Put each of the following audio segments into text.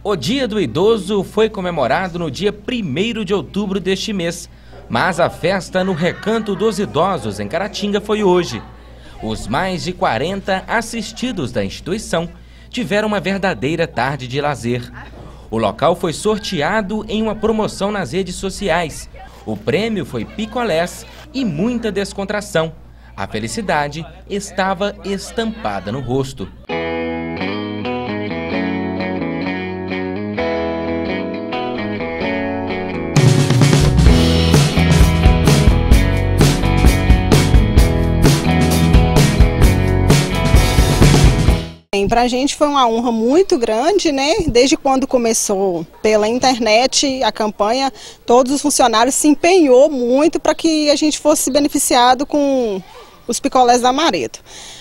O Dia do Idoso foi comemorado no dia 1º de outubro deste mês, mas a festa no Recanto dos Idosos, em Caratinga, foi hoje. Os mais de 40 assistidos da instituição tiveram uma verdadeira tarde de lazer. O local foi sorteado em uma promoção nas redes sociais. O prêmio foi picolés e muita descontração. A felicidade estava estampada no rosto. Para a gente foi uma honra muito grande, né? Desde quando começou pela internet a campanha, todos os funcionários se empenhou muito para que a gente fosse beneficiado com os picolés da Amaretto.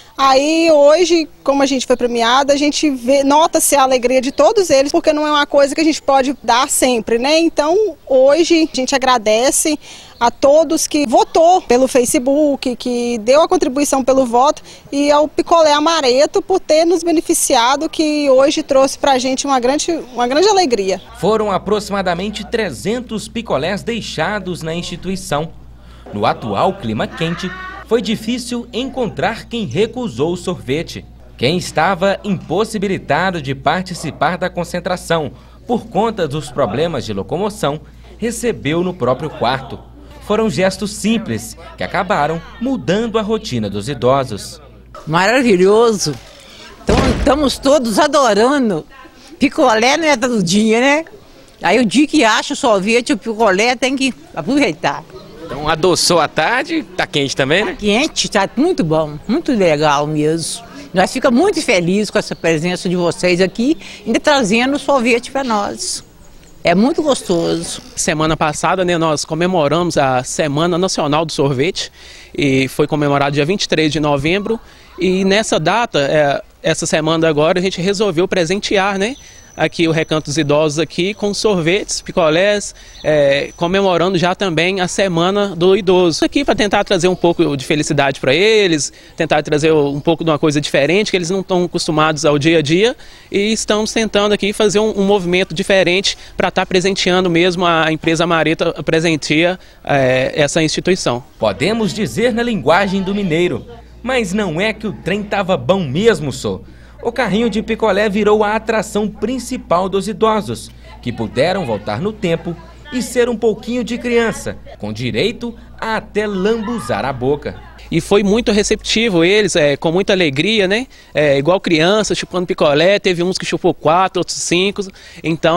Aí hoje, como a gente foi premiada, a gente nota-se a alegria de todos eles, porque não é uma coisa que a gente pode dar sempre, né? Então hoje a gente agradece a todos que votou pelo Facebook, que deu a contribuição pelo voto, e ao Picolé Amaretto por ter nos beneficiado, que hoje trouxe para a gente uma grande alegria. Foram aproximadamente 300 picolés deixados na instituição. No atual clima quente, foi difícil encontrar quem recusou o sorvete. Quem estava impossibilitado de participar da concentração por conta dos problemas de locomoção, recebeu no próprio quarto. Foram gestos simples que acabaram mudando a rotina dos idosos. Maravilhoso! Então, estamos todos adorando. Picolé não é todo dia, né? Aí o dia que acha o sorvete, o picolé tem que aproveitar. Então adoçou a tarde, tá quente também, né? Tá quente, tá muito bom, muito legal mesmo. Nós ficamos muito felizes com essa presença de vocês aqui, ainda trazendo o sorvete para nós. É muito gostoso. Semana passada, né, nós comemoramos a Semana Nacional do Sorvete e foi comemorado dia 23 de novembro. E nessa data, essa semana agora, a gente resolveu presentear, né, aqui o Recanto dos Idosos aqui com sorvetes, picolés, comemorando já também a Semana do Idoso. Aqui para tentar trazer um pouco de felicidade para eles, tentar trazer um pouco de uma coisa diferente, que eles não estão acostumados ao dia a dia, e estamos tentando aqui fazer um movimento diferente para estar presenteando mesmo a empresa Amaretto presenteia essa instituição. Podemos dizer na linguagem do mineiro, mas não é que o trem tava bom mesmo, só. O carrinho de picolé virou a atração principal dos idosos, que puderam voltar no tempo e ser um pouquinho de criança, com direito a até lambuzar a boca. E foi muito receptivo eles, com muita alegria, né? Igual criança, chupando picolé, teve uns que chupou 4, outros 5. Então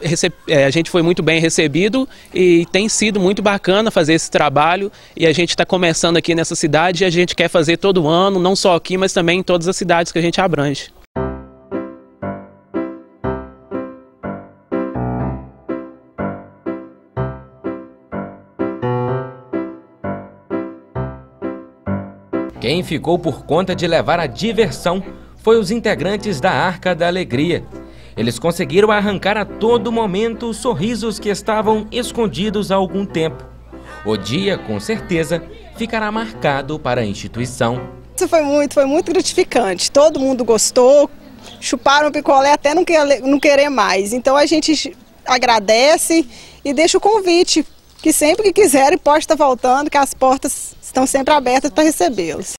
a gente foi muito bem recebido e tem sido muito bacana fazer esse trabalho. E a gente está começando aqui nessa cidade e a gente quer fazer todo ano, não só aqui, mas também em todas as cidades que a gente abrange. Quem ficou por conta de levar a diversão foi os integrantes da Arca da Alegria. Eles conseguiram arrancar a todo momento os sorrisos que estavam escondidos há algum tempo. O dia, com certeza, ficará marcado para a instituição. Isso foi muito gratificante. Todo mundo gostou, chuparam o picolé até não querer mais. Então a gente agradece e deixa o convite, que sempre que quiserem pode estar voltando, que as portas estão sempre abertas para recebê-los.